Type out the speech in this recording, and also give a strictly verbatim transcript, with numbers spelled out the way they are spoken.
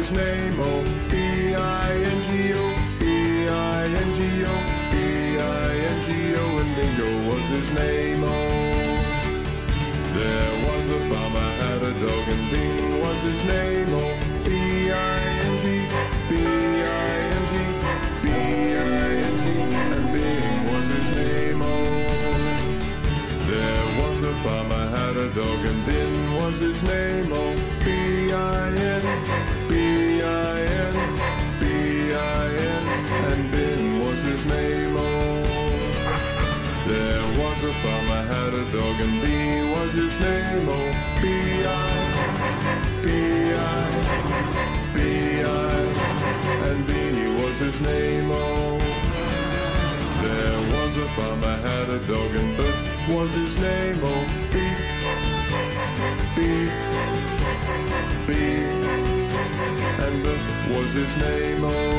his name, oh, B I N G O, B I N G O, B I N G O, and Bingo was his name, oh. There was a farmer had a dog, and Bing was his name, oh, B I N G, B I N G, B I N G, and Bing was his name, oh. There was a farmer had a dog, and Bin was his name, oh, B I N, B I N, B I N, and Bin was his name, oh. There was a farmer had a dog, and B was his name, oh, B I, B I, B I, and B was his name, oh. There was a farmer had a dog, and B was his name, oh, B, B, B, and B was his name, oh.